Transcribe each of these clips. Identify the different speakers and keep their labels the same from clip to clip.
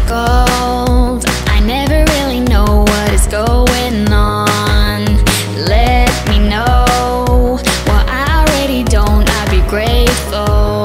Speaker 1: circles. I never really know what is going on. Let me know what I already don't. I'd be grateful.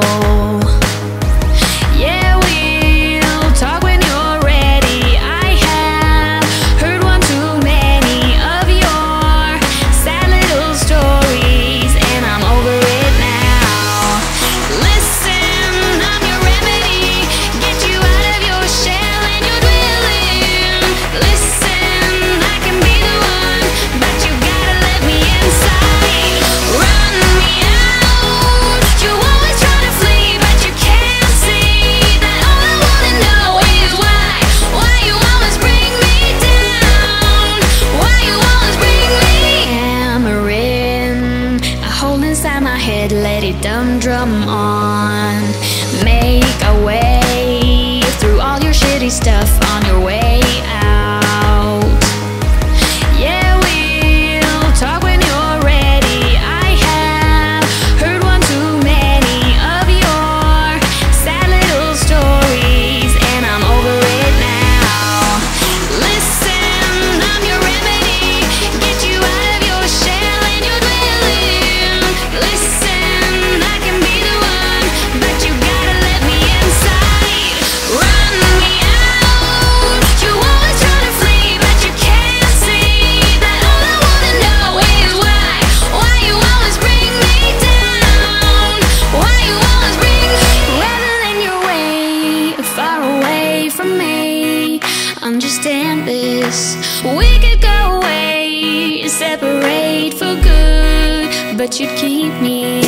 Speaker 1: Yeah, we'll talk when you're ready. I have heard one too many of your sad little stories, and I'm over it now. Listen, I'm your remedy. Get you out of your shell and your dwelling. Listen, I can be the one, but you gotta let me inside. Run me out. You always try to flee, but you can't see that all I wanna know is why you always bring me down. Why you always bring me hammering. I hold inside my head, let it drum on. Make a way through all your shitty stuff on your way out. Yeah, we'll talk when you're ready. I have heard one too many of your sad little stories, and I'm over it now. Listen, I'm your remedy. Get you out of your shell and your dwelling. Listen, I can be the one, but you gotta let me inside. Run me out. You always try to flee, but you can't see that all I wanna know is why you always bring me down. Why you always bring me rather than your way, far away from me. Understand this, we could go away, separate for good, but you'd keep me